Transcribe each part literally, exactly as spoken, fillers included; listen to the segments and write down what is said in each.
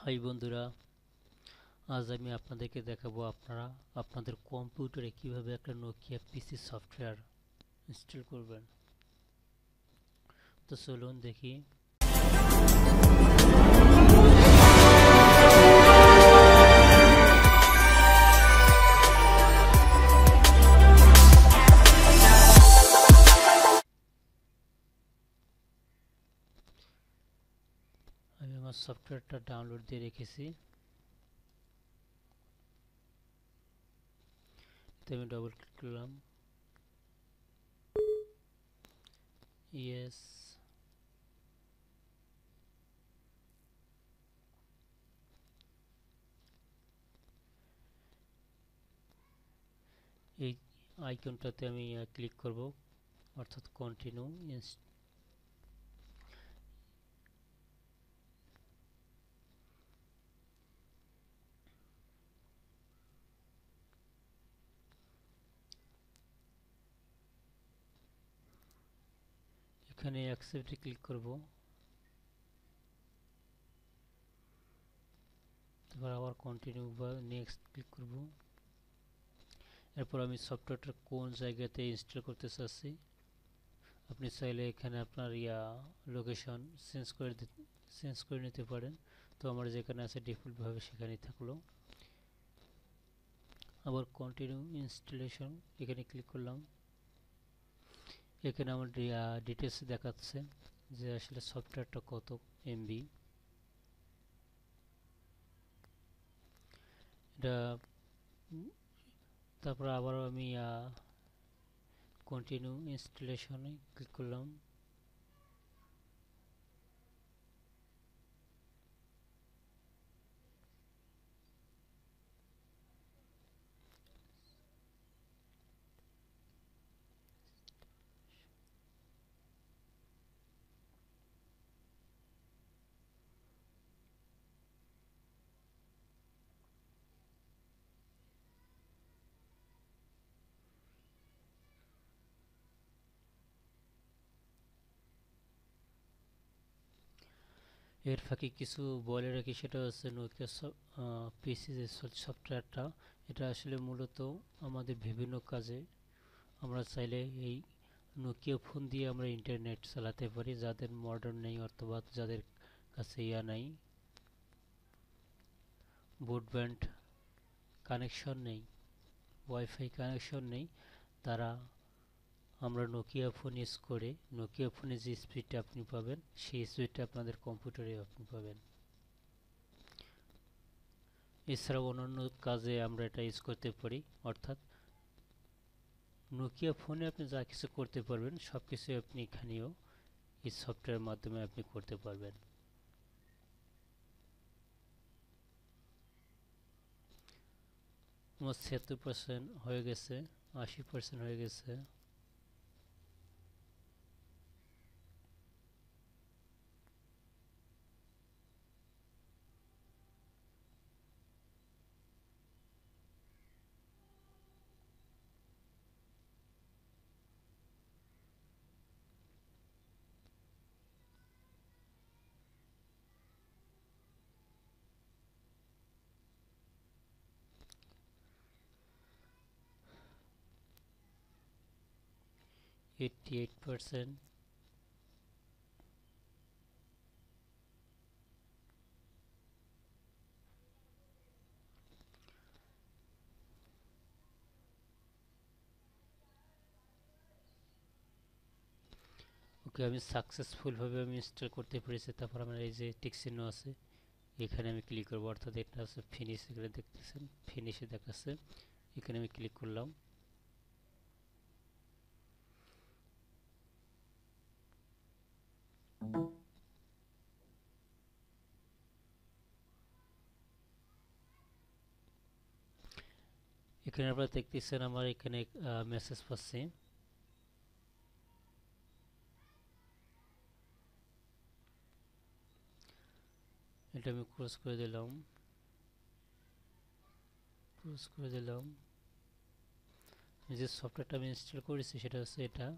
High বন্ধুরা, আজ আমি আপনাদেরকে দেখাবো আপনারা আপনাদের কম্পিউটারে কিভাবে একটা নোকিয়া পিসি সফটওয়্যার ইনস্টল করবেন। তো চলুন দেখি। আমি আমার সফটওয়্যারটা ডাউনলোড দিয়ে রেখেছি। তো আমি ডবল ক্লিক করলাম, ইয়েস। এই আইকনটাতে আমি ক্লিক করব, অর্থাৎ কন্টিনিউ। এখানে অ্যাকসেপ্টে ক্লিক করব, তারপর আবার কন্টিনিউ বা নেক্সট ক্লিক করব। এরপর আমি সফটওয়্যারটা কোন জায়গাতে ইনস্টল করতে চাচ্ছি, আপনি চাইলে এখানে আপনার ইয়া লোকেশন চেঞ্জ করে চেঞ্জ করে নিতে পারেন। তো আমার যেখানে আছে ডিফল্টভাবে সেখানেই থাকলো। আবার কন্টিনিউ ইনস্টলেশন এখানে ক্লিক করলাম। এখানে আমার ডিটেলস দেখাচ্ছে যে আসলে সফটওয়্যারটা কত এমবি। এটা তারপর আবার আমি কন্টিনিউ ইনস্টলেশনে ক্লিক করলাম। এর ফাঁকে কিছু বলে রাখি, সেটা হচ্ছে নোকিয়া পিসি যে সফটওয়্যারটা, এটা আসলে মূলত আমাদের বিভিন্ন কাজে আমরা চাইলে এই নোকিয়া ফোন দিয়ে আমরা ইন্টারনেট চালাতে পারি, যাদের মডার্ন নেই অথবা যাদের কাছে ইয়া নাই, ব্রডব্যান্ড কানেকশন নেই, ওয়াইফাই কানেকশন নেই, তারা আমরা নোকিয়া ফোন ইউজ করে নোকিয়া ফোনে যে স্পিডটা আপনি পাবেন সেই স্পিডটা আপনাদের কম্পিউটারে আপনি পাবেন। এছাড়াও অন্যান্য কাজে আমরা এটা ইউজ করতে পারি, অর্থাৎ নোকিয়া ফোনে আপনি যা কিছু করতে পারবেন সব কিছু আপনি এখানেও এই সফটওয়্যারের মাধ্যমে আপনি করতে পারবেন। আমার ছিয়াত্তর পার্সেন্ট হয়ে গেছে, আশি পার্সেন্ট হয়ে গেছে। eighty-eight percent, ওকে আমি সাকসেসফুলভাবে আমি ইনস্টল করতে পেরেছি। তারপর আমার এই যে টিক চিহ্ন আছে এখানে আমি ক্লিক করব, অর্থাৎ এটা আছে ফিনিশ, এখানে দেখতেছেন ফিনিশে দেখাচ্ছে, এখানে আমি ক্লিক করলাম। এখানে আপনারা দেখতেছেন আমার এখানে মেসেজ পাচ্ছি। এটা আমি ক্লোজ করে দিলাম, ক্লোজ করে দিলাম। যে সফটওয়্যারটা আমি ইনস্টল করেছি সেটা হচ্ছে এটা।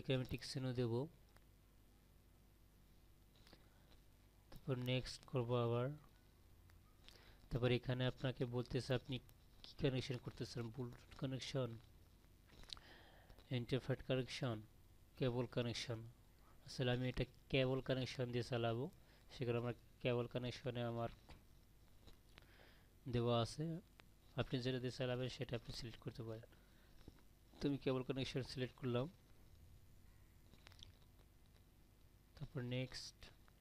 এখানে আমি টিক চিহ্ন দেব, তারপর নেক্সট করব আবার। তারপর এখানে আপনাকে বলতেছে আপনি কি কানেকশন করতেছেন, bluetooth connection, interface connection, cable connection. আসলে আমি এটা কেবল কানেকশন দিয়ে চালাবো, সেখানে আমার কেবল কানেকশনে আমার দেওয়া আছে। আপনি যেটা দিয়ে চালাবেন সেটা আপনি সিলেক্ট করতে পারেন। তো আমি কেবল কানেকশন সিলেক্ট করলাম, তারপর নেক্সট।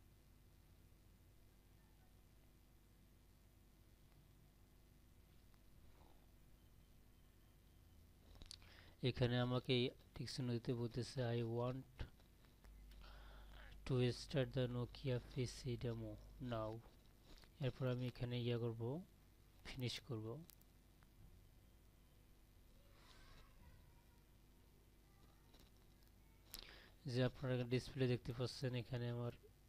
এখানে আমাকে ঠিক চিহ্ন দিতে বলতেছে I want to start the Nokia PC demo now. এরপর আমি এখানে ইয়া করব, ফিনিশ করব। যে আপনারা ডিসপ্লে দেখতে পাচ্ছেন এখানে আমার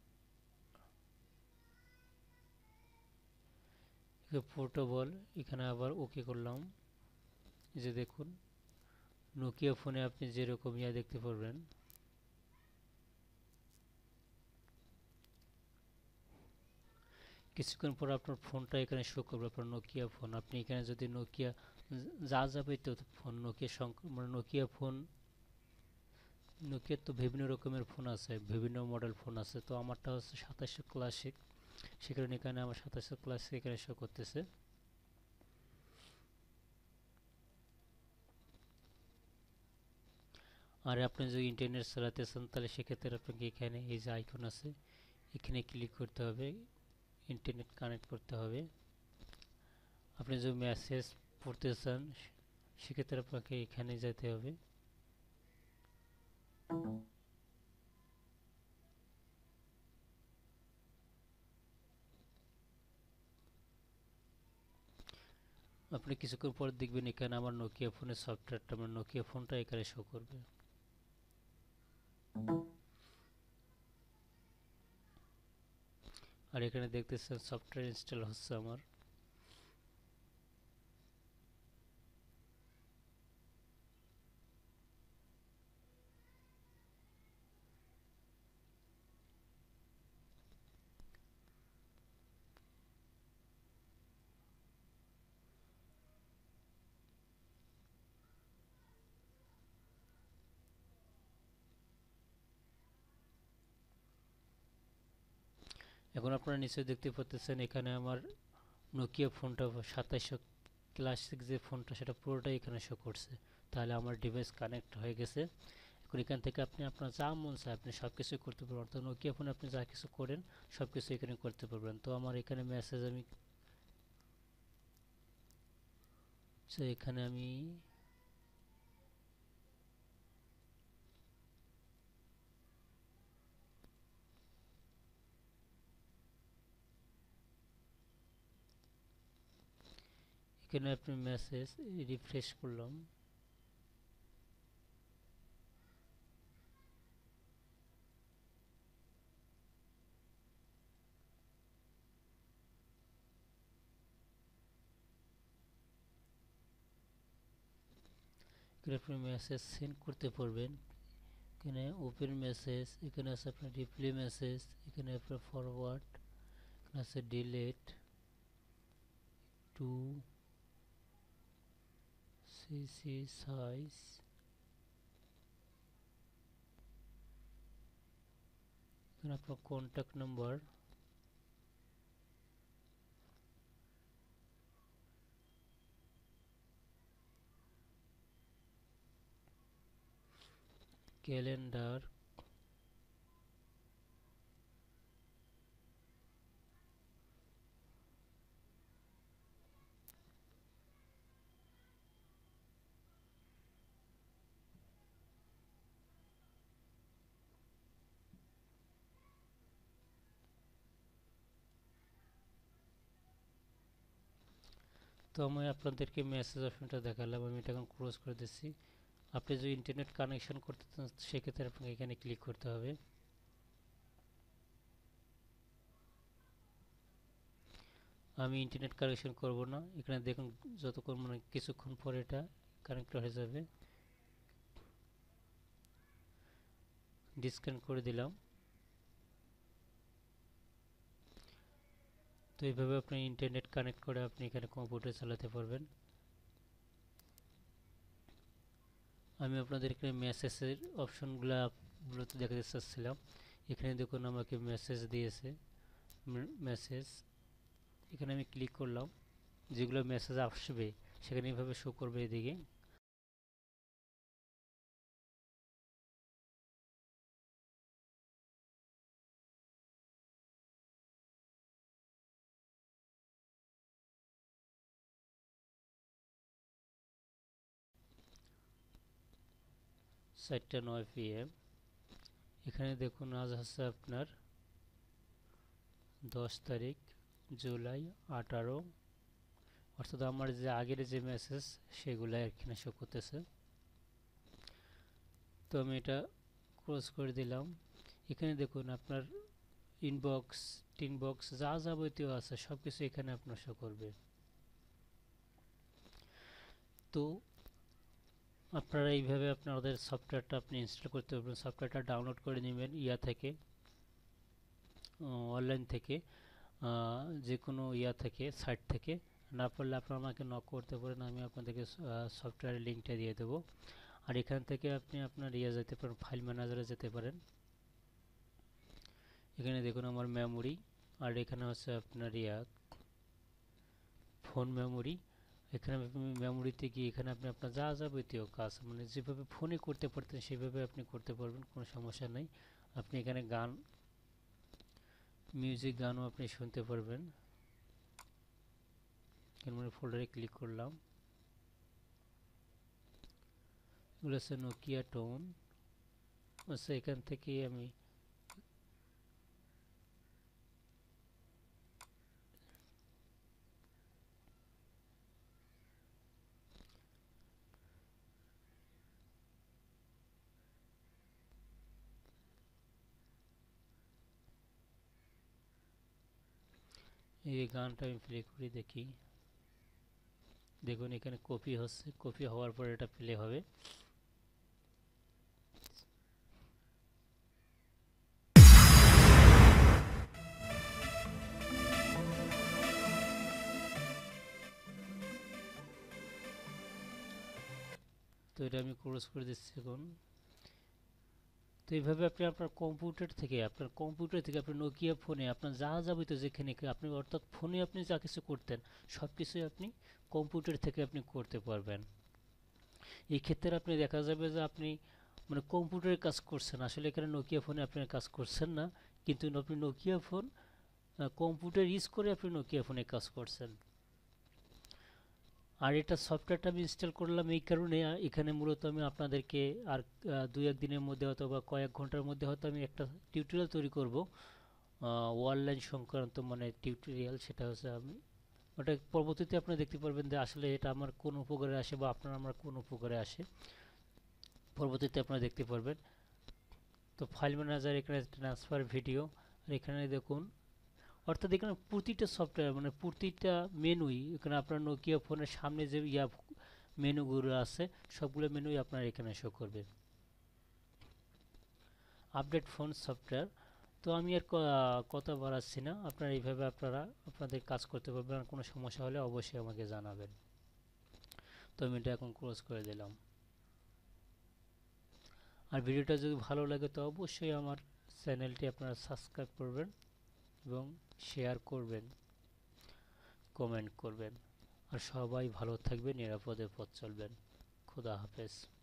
পোর্টেবল, এখানে আবার ওকে করলাম। যে দেখুন নোকিয়া ফোনে আপনি যেরকম ইয়া দেখতে পারবেন, কিছুক্ষণ পর আপনার ফোনটা এখানে শো করবে, আপনার নোকিয়া ফোন। আপনি এখানে যদি নোকিয়া যা যাবে তো ফোন নোকিয়া মানে নোকিয়া ফোন, নোকিয়ার তো বিভিন্ন রকমের ফোন আছে, বিভিন্ন মডেল ফোন আছে। তো আমারটা হচ্ছে সাতাশশো ক্লাসিক, সে কারণে এখানে আমার সাতাশশো ক্লাসিক এখানে শো করতেছে। আর আপনি যদি ইন্টারনেট চালাতে চান তাহলে সেক্ষেত্রে আপনাকে এখানে এই যে আইকন আছে এখানে ক্লিক করতে হবে, ইন্টারনেট কানেক্ট করতে হবে। আপনি যদি মেসেজ পড়তে চান সেক্ষেত্রে আপনাকে এখানে যেতে হবে। আপনি কিছুক্ষণ পর দেখবেন এখানে আমার নোকিয়া ফোনের সফটওয়্যারটা, আমার নোকিয়া ফোনটা এখানে শো করবে। আর এখানে দেখতেছেন সফটওয়্যার ইনস্টল হচ্ছে আমার। এখন আপনারা নিশ্চয়ই দেখতে পাচ্ছেন এখানে আমার নোকিয়া ফোনটা সাতাশশো ক্লাসিক যে ফোনটা সেটা পুরোটাই এখানে শো করছে। তাহলে আমার ডিভাইস কানেক্ট হয়ে গেছে। এখন এখান থেকে আপনি আপনার যা মন চায় আপনি সব কিছু করতে পারবেন, অর্থাৎ নোকিয়া ফোনে আপনি যা কিছু করেন সব কিছু এখানে করতে পারবেন। তো আমার এখানে মেসেজ আমি এখানে আমি এখানে আপনি মেসেজ রিফ্রেশ করলাম, এখানে আপনি মেসেজ সেন্ড করতে পারবেন। এখানে ওপেন মেসেজ, এখানে আছে আপনার রিপ্লাই মেসেজ, এখানে আপনার ফরওয়ার্ড, এখানে আছে ডিলিট টু সিসি সাইজ, এখানে আপনার কন্ট্যাক্ট নাম্বার, ক্যালেন্ডার, তো আমি আপনাদেরকে মেসেজ অপশনটা দেখালাম, আমি এটা এখন ক্লোজ করে দিচ্ছি। আপনি যদি ইন্টারনেট কানেকশন করতে চান সেক্ষেত্রে আপনাকে এখানে ক্লিক করতে হবে। আমি ইন্টারনেট কানেকশন করব না, এখানে দেখুন যতক্ষণ মানে কিছুক্ষণ পরে এটা কানেক্ট হয়ে যাবে। ডিসকানেক্ট করে দিলাম। তো এইভাবে আপনি ইন্টারনেট কানেক্ট করে আপনি এখানে কম্পিউটার চালাতে পারবেন। আমি আপনাদের এখানে মেসেজের অপশনগুলো মূলত দেখাতে চাচ্ছিলাম। এখানে দেখুন আমাকে মেসেজ দিয়েছে, মেসেজ এখানে আমি ক্লিক করলাম, যেগুলো মেসেজ আসবে সেখানে এইভাবে শো করবে এদিকে। চারটা নয় পিএম। এখানে দেখুন আজ হচ্ছে আপনার দশ তারিখ জুলাই আঠারো, অর্থাৎ আমার যে আগের যে মেসেজ সেগুলো এখানে শো করতেছে। তো আমি এটা ক্লোজ করে দিলাম। এখানে দেখুন আপনার ইনবক্স টিনবক্স যা যাবতীয় আছে সব কিছু এখানে আপনার শো করবে। তো আপনারা এইভাবে আপনাদের সফটওয়্যারটা আপনি ইনস্টল করতে পারবেন। সফটওয়্যারটা ডাউনলোড করে নেবেন ইয়া থেকে, অনলাইন থেকে, যে কোনো ইয়া থেকে, সাইট থেকে। না পারলে আপনারা আমাকে নক করতে পারেন, আমি আপনাদেরকে সফটওয়্যারের লিঙ্কটা দিয়ে দেবো। আর এখান থেকে আপনি আপনার ইয়া যেতে পারেন, ফাইল ম্যানেজারে যেতে পারেন। এখানে দেখুন আমার মেমোরি, আর এখানে হচ্ছে আপনার ইয়া ফোন মেমোরি। এখানে আপনি মেমোরিতে গিয়ে এখানে আপনি আপনার যা যাবতীয় কাজ মানে যেভাবে ফোনে করতে পারতেন সেভাবে আপনি করতে পারবেন, কোনো সমস্যা নেই। আপনি এখানে গান, মিউজিক গানও আপনি শুনতে পারবেন। এখানে ফোল্ডারে ক্লিক করলাম, এগুলো হচ্ছে নোকিয়া টোন। আচ্ছা, এখান থেকে আমি এই গানটা আমি প্লে করে দেখি। দেখুন এখানে কপি হচ্ছে, কপি হওয়ার পর এটা প্লে হবে। তো এটা আমি ক্লোজ করে দিচ্ছি এখন। তো এইভাবে আপনি আপনার কম্পিউটার থেকে আপনার কম্পিউটার থেকে আপনার নোকিয়া ফোনে আপনার যা যাবতীয় যেখানে আপনি অর্থাৎ ফোনে আপনি যা কিছু করতেন সব কিছুই আপনি কম্পিউটার থেকে আপনি করতে পারবেন। এই ক্ষেত্রে আপনি দেখা যাবে যে আপনি মানে কম্পিউটারে কাজ করছেন, আসলে এখানে নোকিয়া ফোনে আপনি কাজ করছেন না, কিন্তু আপনি নোকিয়া ফোন কম্পিউটার ইউজ করে আপনি নোকিয়া ফোনে কাজ করছেন। আর এটা সফটওয়্যারটা আমি ইনস্টল করলাম এই কারণে, এখানে মূলত আমি আপনাদেরকে আর দুই এক দিনের মধ্যে অথবা কয়েক ঘন্টার মধ্যে হয়তো আমি একটা টিউটোরিয়াল তৈরি করব অনলাইন সংক্রান্ত, মানে টিউটোরিয়াল। সেটা হচ্ছে আমি ওটা পরবর্তীতে আপনারা দেখতে পারবেন যে আসলে এটা আমার কোন উপকারে আসে বা আপনার আমার কোন উপকারে আসে, পরবর্তীতে আপনারা দেখতে পারবেন। তো ফাইল ম্যানেজার, এখানে ট্রান্সফার ভিডিও, আর এখানে দেখুন অর্থাৎ এখানে প্রতিটা সফটওয়্যার মানে প্রতিটা মেনুই এখানে আপনার নোকিয়া ফোনের সামনে যে ইয়া মেনুগুলো আছে সবগুলো মেনুই আপনার এখানে শো করবে। Update phone software. তো আমি আর কথা বাড়াচ্ছি না, আপনারা এইভাবে আপনারা আপনাদের কাজ করতে পারবেন। আর কোনো সমস্যা হলে অবশ্যই আমাকে জানাবেন। তো আমি এটা এখন ক্লোজ করে দিলাম। আর ভিডিওটা যদি ভালো লাগে তো অবশ্যই আমার চ্যানেলটি আপনারা সাবস্ক্রাইব করবেন এবং শেয়ার করবেন, কমেন্ট করবেন। আর সবাই ভালো থাকবেন, নিরাপদে পথ চলবেন। খুদা হাফেজ।